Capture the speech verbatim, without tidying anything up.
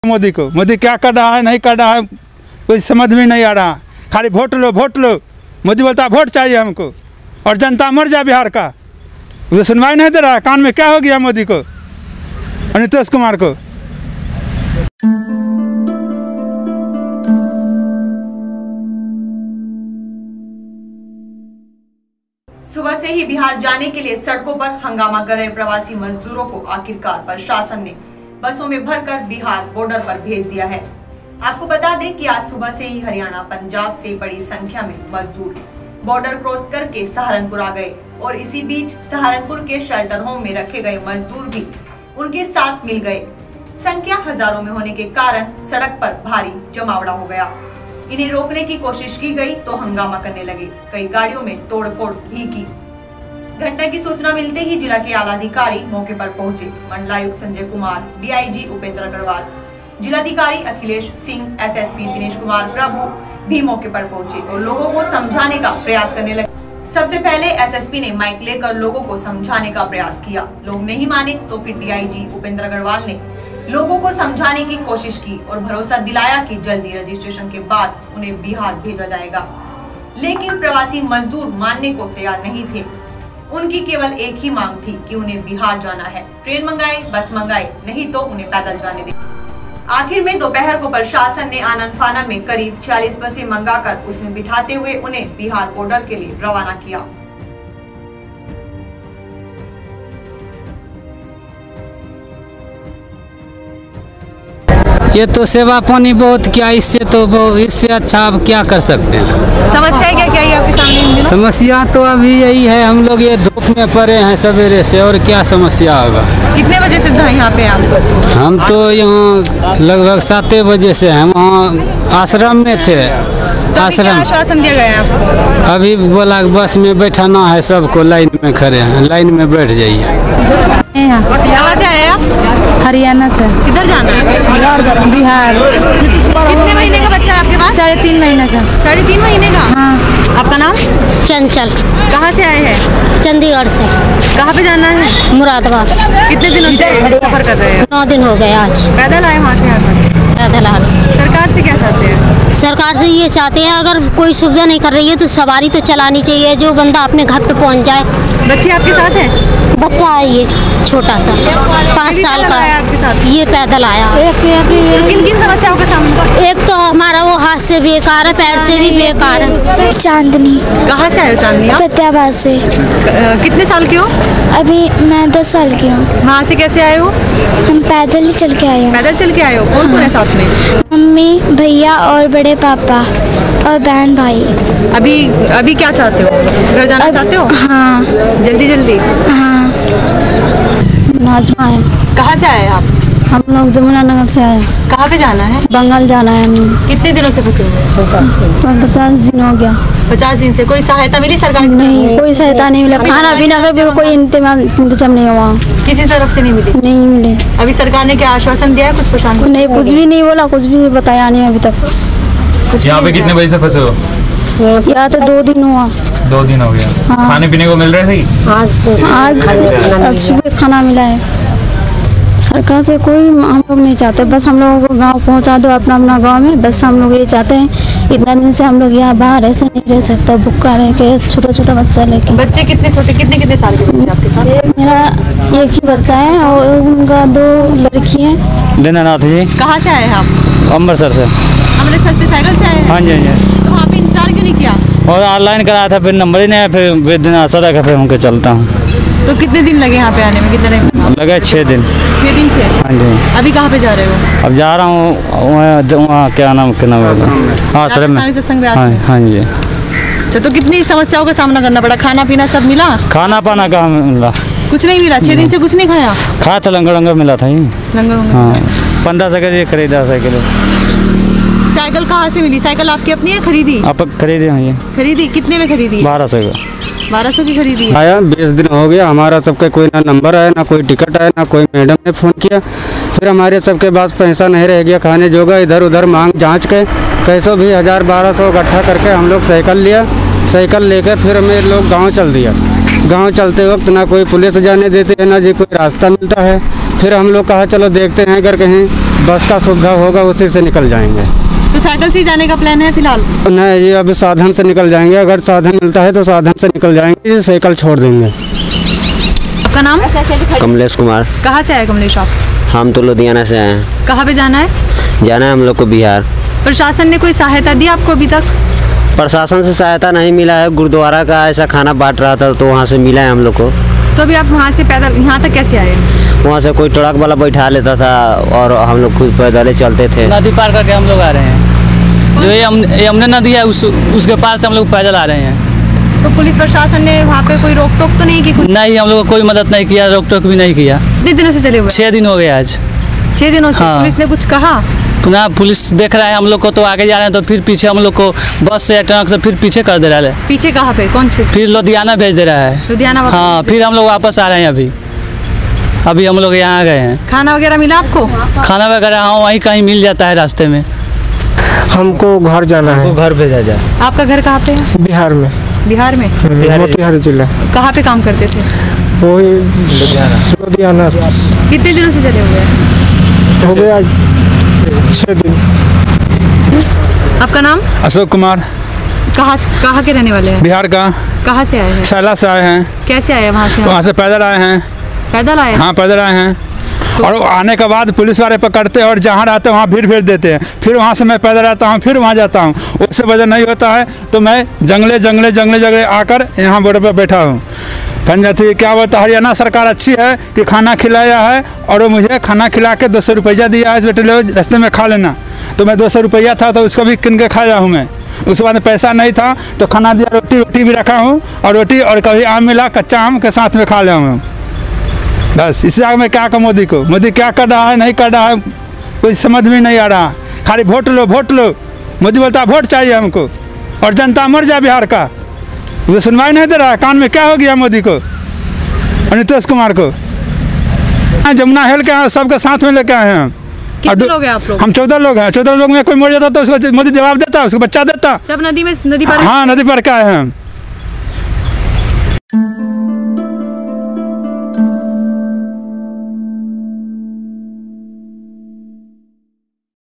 मोदी को, मोदी क्या कर रहा है नहीं कर रहा है कोई समझ में नहीं आ रहा। खाली वोट लो वोट लो, मोदी बोलता वोट चाहिए हमको और जनता मर जाए बिहार का। वो सुनवाई नहीं दे रहा है। कान में क्या हो गया मोदी को और नीतीश कुमार को। सुबह से ही बिहार जाने के लिए सड़कों पर हंगामा कर रहे प्रवासी मजदूरों को आखिरकार प्रशासन ने बसों में भरकर बिहार बॉर्डर पर भेज दिया है। आपको बता दें कि आज सुबह से ही हरियाणा पंजाब से बड़ी संख्या में मजदूर बॉर्डर क्रॉस करके सहारनपुर आ गए और इसी बीच सहारनपुर के शेल्टर होम में रखे गए मजदूर भी उनके साथ मिल गए। संख्या हजारों में होने के कारण सड़क पर भारी जमावड़ा हो गया। इन्हें रोकने की कोशिश की गई तो हंगामा करने लगे। कई गाड़ियों में तोड़फोड़ भी की। घटना की सूचना मिलते ही जिला के आला अधिकारी मौके पर पहुंचे। मंडलायुक्त संजय कुमार, डीआईजी उपेंद्र अग्रवाल, जिलाधिकारी अखिलेश सिंह, एसएसपी दिनेश कुमार प्रभु भी मौके पर पहुंचे और लोगों को समझाने का प्रयास करने लगे। सबसे पहले एसएसपी ने माइक लेकर लोगों को समझाने का प्रयास किया। लोग नहीं माने तो फिर डीआईजी उपेंद्र अग्रवाल ने लोगों को समझाने की कोशिश की और भरोसा दिलाया कि जल्दी रजिस्ट्रेशन के बाद उन्हें बिहार भेजा जाएगा। लेकिन प्रवासी मजदूर मानने को तैयार नहीं थे। उनकी केवल एक ही मांग थी कि उन्हें बिहार जाना है। ट्रेन मंगाए, बस मंगाए, नहीं तो उन्हें पैदल जाने दें। आखिर में दोपहर को प्रशासन ने आनन फानन में करीब छियालीस बसें मंगाकर उसमें बिठाते हुए उन्हें बिहार बॉर्डर के लिए रवाना किया। ये तो सेवा पानी बहुत क्या, इससे तो इससे अच्छा अब क्या कर सकते हैं। समस्या क्या क्या है आपके सामने? समस्या तो अभी यही है, हम लोग ये धूप में पड़े हैं सवेरे से, और क्या समस्या होगा। कितने बजे से था यहाँ पे आप? हम तो यहाँ लगभग सात बजे से हैं, वहाँ आश्रम में थे। तो आश्रम आश्वासन दिया गया आपको? अभी बोला बस में बैठाना है सबको, लाइन में खड़े हैं, लाइन में बैठ जाइए। कहाँ से आए आप? हरियाणा से। किधर जाना है? बिहार। कितने महीने का बच्चा है आपके पास? साढ़े तीन महीने का। साढ़े तीन महीने का? हाँ। आपका नाम? चंचल। कहाँ से आए हैं? चंडीगढ़ से। कहाँ पे जाना है? मुरादाबाद। कितने दिनों से सफर कर रहे हैं? नौ दिन हो गए आज। पैदल आए वहाँ से यहाँ तक? पैदल आ रहे। सरकार से क्या चाहते हैं? सरकार से ये चाहते हैं अगर कोई सुविधा नहीं कर रही है तो सवारी तो चलानी चाहिए, जो बंदा अपने घर पे पहुँच जाए। बच्चे आपके साथ हैं? बच्चा है ये छोटा सा, पाँच साल का। आपके साथ? ये पैदल आया। तो किन किन समस्याओं का सामना? एक तो हमारा वो हाथ से बेकार है, पैर से भी बेकार है। चांदनी। कहाँ से आए हो चांदनी? सत्याबाद से। कितने साल के हो? अभी मैं दस साल की हूँ। वहाँ से कैसे आए हो? हम पैदल ही चल के आए हैं। पैदल चल के आए हो? कौन कौन है साथ में? मम्मी, भैया और बड़े पापा और बहन भाई। अभी अभी क्या चाहते हो? घर जाना चाहते हो? हाँ। जल्दी जल्दी? हाँ। नाजमा है। कहाँ से आए आप? हम लोग जमुनानगर से आए। कहाँ पे जाना है? बंगाल जाना है हमें। कितने दिनों से फंसे हुए? पचास दिन हो गया। पचास दिन से कोई सहायता मिली सरकार? नहीं, कोई सहायता नहीं मिला। खाना पीना का भी कोई इंतजाम इंतजाम नहीं हुआ। किसी तरफ से नहीं मिली? नहीं मिले। अभी सरकार ने क्या आश्वासन दिया है कुछ प्रशासन? नहीं, कुछ भी नहीं बोला, कुछ भी बताया नहीं अभी तक। यहाँ पे कितने बजे से फंसे हो? यहाँ तो दो दिन हुआ। दो दिन हो गया। हाँ। खाने पीने को मिल रहे थे? आज आज सुबह खाना मिला है। सरकार से कोई हम लोग नहीं चाहते, बस हम लोगों को गांव पहुंचा दो अपना अपना गांव में। बस हम लोग ये चाहते हैं। इतना दिन से हम लोग यहाँ बाहर ऐसे नहीं रह सकते, भूखा रह के, छोटा छोटा बच्चा लेके। बच्चे कितने छोटे, कितने कितने साल के बच्चे आपके साथ? मेरा एक ही बच्चा है और उनका दो लड़की है। दीनानाथ जी। कहाँ से आए हैं आप? अमृतसर से। अमृतसर से साइकिल से आए हैं? हाँ जी, हाँ जी। तो वहाँ पे इंतजार क्यों नहीं किया? और ऑनलाइन कराया था, फिर नंबर ही नहीं आया, फिर दिन सड़क है, फिर उनके चलता हूँ। तो कितने दिन लगे यहाँ पे आने में? कितने दिन लगे? छः दिन। छः दिन से? हाँ जी। अभी कहाँ पे जा रहे हो? अब जा रहा हूँ वहाँ, क्या नाम क्या नाम है? हाँ सर में। हाँ हाँ जी। अच्छा, तो कितनी समस्याओं का सामना करना पड़ा? खाना पीना सब मिला? खाना पाना कहाँ मिला? कुछ नहीं मिला? छः दिन से कुछ नहीं खाया? खाया था, लंगर लंगर मिला था। लंगर? हाँ, पंद्रह सौ का खरीदा साइकिल। साइकिल कहाँ से मिली? साइकिल आपकी अपनी है खरीदी? आप खरीदे हैं? ये खरीदी? कितने में खरीदी? बारह सौ का। बारह सौ की खरीदी है? आया बीस दिन हो गया, हमारा सबका कोई ना नंबर आया, ना कोई टिकट आया, ना कोई मैडम ने फ़ोन किया। फिर हमारे सबके पास पैसा नहीं रह गया खाने जोगा। इधर उधर मांग जांच के कैसो भी हज़ार बारह सौ इकट्ठा करके हम लोग साइकिल लिया। साइकिल लेकर फिर हमें लोग गाँव चल दिया। गांव चलते वक्त ना कोई पुलिस जाने देते है, ना जी कोई रास्ता मिलता है। फिर हम लोग कहा चलो देखते हैं अगर कहीं बस का सुविधा होगा उसी से निकल जाएंगे। तो साइकिल से ही जाने का प्लान है फिलहाल? नहीं, ये अभी साधन से निकल जाएंगे। अगर साधन मिलता है तो साधन से निकल जाएंगे, साइकिल छोड़ देंगे। आपका नाम? कमलेश कुमार। कहाँ से आए कमलेश आप? हम तो लुधियाना से आए हैं। कहाँ पे जाना है? जाना है हम लोग को बिहार। प्रशासन ने कोई सहायता दी आपको अभी तक? प्रशासन से सहायता नहीं मिला है। गुरुद्वारा का ऐसा खाना बांट रहा था तो वहाँ से मिला है हम लोग को। तो अभी आप वहाँ से पैदल यहाँ तक कैसे आए? वहाँ से कोई ट्रक वाला बैठा लेता था और हम लोग खुद पैदल चलते थे। नदी पार करके हम लोग आ रहे हैं। जो ये यमुना नदी है उस उसके पार से हम लोग पैदल आ रहे हैं। तो पुलिस प्रशासन ने वहाँ पे कोई रोक टोक तो नहीं की? कुछ नहीं, हम लोग को कोई मदद नहीं किया, रोक टोक भी नहीं किया। कितने दिनों से चले हुए? छः दिन हो गए आज। छः दिनों से? हाँ। पुलिस ने कुछ कहा? ना, पुलिस देख रहा है हम लोग को तो आगे जा रहे हैं तो फिर पीछे हम लोग को बस से ट्रक से फिर पीछे कर दे रहा है। पीछे कहाँ पे? कौन से? फिर लुधियाना भेज दे रहा है। लुधियाना? हाँ, फिर हम लोग वापस आ रहे हैं। अभी अभी हम लोग यहाँ आ गए हैं। खाना वगैरह मिला आपको? खाना वगैरह हाँ वहीं कहीं मिल जाता है रास्ते में। हमको घर जाना है। घर भेजा जाए। आपका घर कहाँ पे है? बिहार में। बिहार में? मोतिहारी जिला। कहाँ पे काम करते थे? वही लुधियाना। कितने दिनों से चले हुए हैं? हो गया छः दिन। आपका नाम? अशोक कुमार। कहाँ कहाँ के रहने वाले हैं? बिहार का। कहाँ से आए हैं? सैला से आए हैं। कैसे आए वहाँ से? वहाँ से पैदल आए हैं। पैदल आए? हाँ, पैदल आए हैं। तो और आने के बाद पुलिस वाले पकड़ते हैं और जहाँ रहते हैं वहाँ भीड़ भेज देते हैं। फिर वहाँ से मैं पैदल आता हूँ, फिर वहाँ जाता हूँ। उससे वजह नहीं होता है तो मैं जंगले जंगले जंगले जंगले आकर यहाँ बॉर्डर पर बैठा हूँ। पंजाबी क्या बोलता, हरियाणा सरकार अच्छी है कि खाना खिलाया है और वो मुझे खाना खिला के दो सौ रुपया दिया है, इस बेटे लो रास्ते में खा लेना। तो मैं दो सौ रुपया था तो उसको भी किन के खाया हूँ मैं। उसके बाद पैसा नहीं था तो खाना दिया, रोटी रोटी भी रखा हूँ और रोटी और कभी आम मिला कच्चा आम के साथ में खा लिया हूँ। बस इससे आगे मैं क्या कहूँ मोदी को। मोदी क्या कर रहा है नहीं कर रहा है कोई समझ में नहीं आ रहा। खाली वोट लो वोट लो। मोदी बोलता है वोट चाहिए हमको और जनता मर जाए बिहार का। वो सुनवाई नहीं दे रहा है। कान में क्या हो गया मोदी को और नीतीश कुमार को। जमुना हेल के सबके साथ में लेके आए हैं हम। कितने लोग हैं आप लोग? हम चौदह लोग हैं। चौदह लोग में कोई मर जाता तो उसको मोदी जवाब देता, उसको बच्चा देता। सब नदी में नदी पार? हाँ, नदी पार के आए हैं हम।